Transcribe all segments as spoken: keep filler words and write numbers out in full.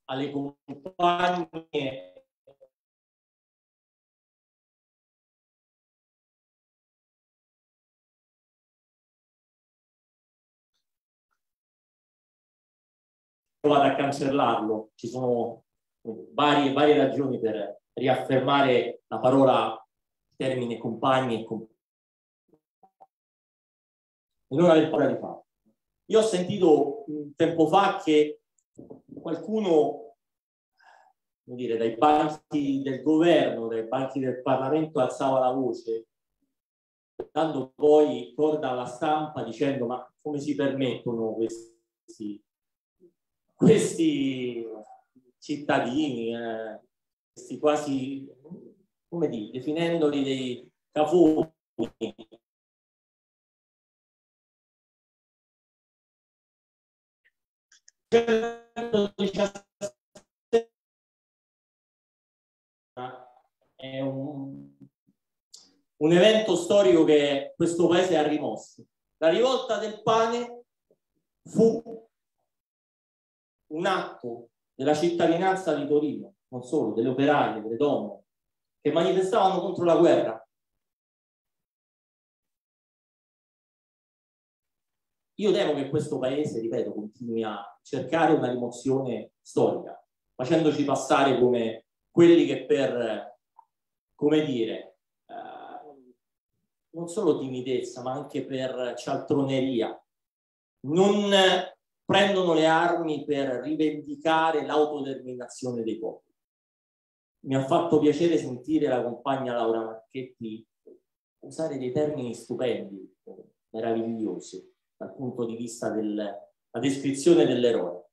alle compagne vado a cancellarlo, ci sono varie, varie ragioni per riaffermare la parola termine compagni e compagni e non aver paura di farlo. Io ho sentito un tempo fa che qualcuno, come dire, dai banchi del governo, dai banchi del Parlamento alzava la voce, dando poi corda alla stampa dicendo ma come si permettono questi, questi cittadini, eh, questi quasi, come dire, definendoli dei cafoni. È un, un evento storico che questo paese ha rimosso. La rivolta del pane fu un atto della cittadinanza di Torino, non solo, delle operaie, delle donne, che manifestavano contro la guerra. Io temo che questo paese, ripeto, continui a cercare una rimozione storica, facendoci passare come quelli che per, come dire, eh, non solo timidezza, ma anche per cialtroneria, non prendono le armi per rivendicare l'autodeterminazione dei popoli. Mi ha fatto piacere sentire la compagna Laura Marchetti usare dei termini stupendi, meravigliosi, dal punto di vista della descrizione dell'eroe.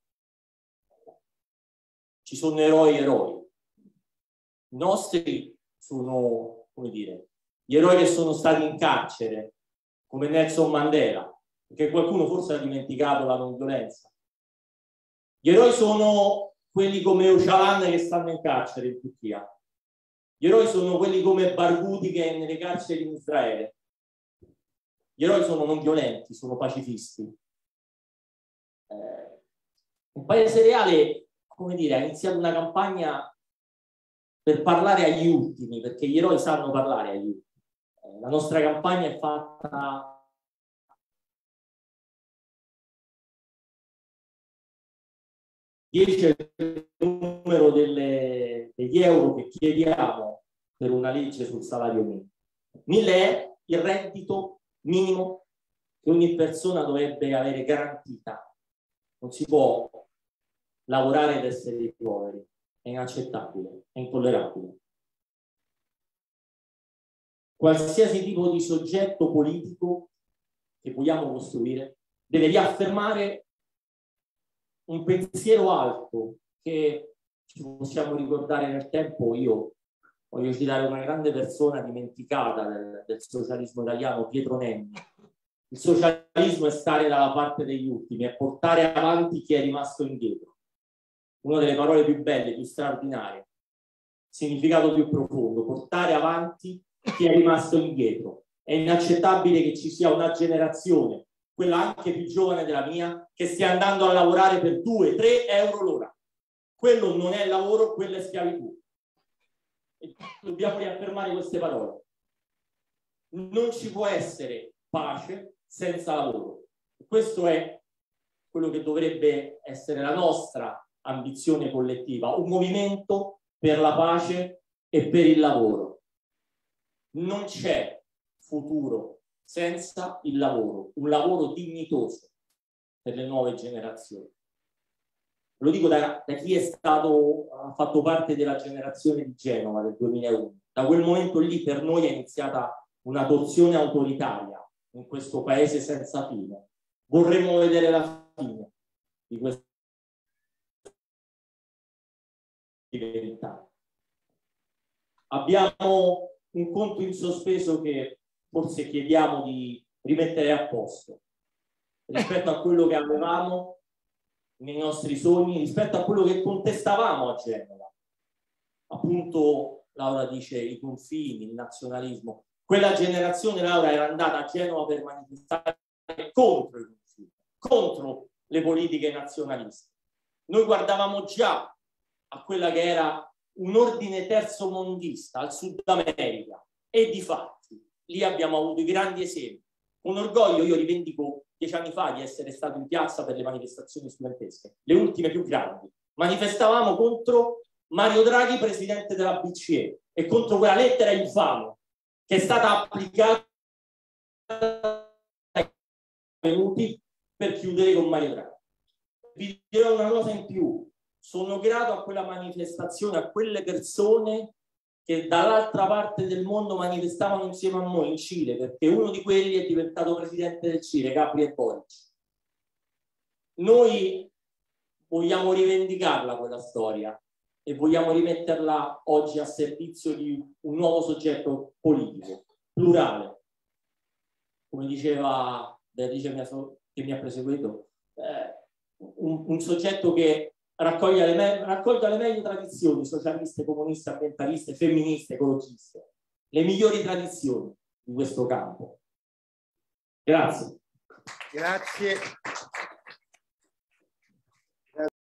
Ci sono eroi eroi. I nostri sono, come dire, gli eroi che sono stati in carcere, come Nelson Mandela, perché qualcuno forse ha dimenticato la non violenza. Gli eroi sono quelli come Öcalan che stanno in carcere in Turchia. Gli eroi sono quelli come Barghouti che è nelle carceri in Israele. Gli eroi sono non violenti, sono pacifisti. Eh, un paese reale, come dire, ha iniziato una campagna per parlare agli ultimi, perché gli eroi sanno parlare agli ultimi. Eh, la nostra campagna è fatta dieci è il numero delle, degli euro che chiediamo per una legge sul salario minimo. mille è il reddito minimo che ogni persona dovrebbe avere garantita. Non si può lavorare ed essere poveri. È inaccettabile, è intollerabile. Qualsiasi tipo di soggetto politico che vogliamo costruire deve riaffermare un pensiero alto che ci possiamo ricordare nel tempo. Io voglio citare una grande persona dimenticata del, del socialismo italiano, Pietro Nenni. Il socialismo è stare dalla parte degli ultimi, è portare avanti chi è rimasto indietro. Una delle parole più belle, più straordinarie, significato più profondo, portare avanti chi è rimasto indietro. È inaccettabile che ci sia una generazione, quella anche più giovane della mia, che stia andando a lavorare per due tre euro l'ora. Quello non è lavoro, quella è schiavitù. E dobbiamo riaffermare queste parole. Non ci può essere pace senza lavoro. Questo è quello che dovrebbe essere la nostra ambizione collettiva, un movimento per la pace e per il lavoro. Non c'è futuro senza il lavoro, un lavoro dignitoso per le nuove generazioni. Lo dico da, da chi è stato, ha fatto parte della generazione di Genova del duemilauno. Da quel momento lì per noi è iniziata una torsione autoritaria in questo paese senza fine. Vorremmo vedere la fine di questo diventare. Abbiamo un conto in sospeso che forse chiediamo di rimettere a posto rispetto a quello che avevamo nei nostri sogni, rispetto a quello che contestavamo a Genova. Appunto, Laura dice i confini, il nazionalismo. Quella generazione, Laura, era andata a Genova per manifestare contro i confini, contro le politiche nazionaliste. Noi guardavamo già a quella che era un ordine terzomondista al Sud America, e di fatti lì abbiamo avuto i grandi esempi. Con orgoglio io rivendico dieci anni fa di essere stato in piazza per le manifestazioni studentesche, le ultime più grandi. Manifestavamo contro Mario Draghi, presidente della B C E, e contro quella lettera infame che è stata applicata ai venuti per chiudere con Mario Draghi. Vi dirò una cosa in più: sono grato a quella manifestazione, a quelle persone che dall'altra parte del mondo manifestavano insieme a noi in Cile, perché uno di quelli è diventato presidente del Cile, Gabriel Boric. Noi vogliamo rivendicarla quella storia e vogliamo rimetterla oggi a servizio di un nuovo soggetto politico, plurale. Come diceva Beatrice che mi ha proseguito, eh, un, un soggetto che raccoglie le, me raccoglie le meglio tradizioni socialiste, comuniste, ambientaliste, femministe, ecologiste, le migliori tradizioni di questo campo. Grazie. Grazie.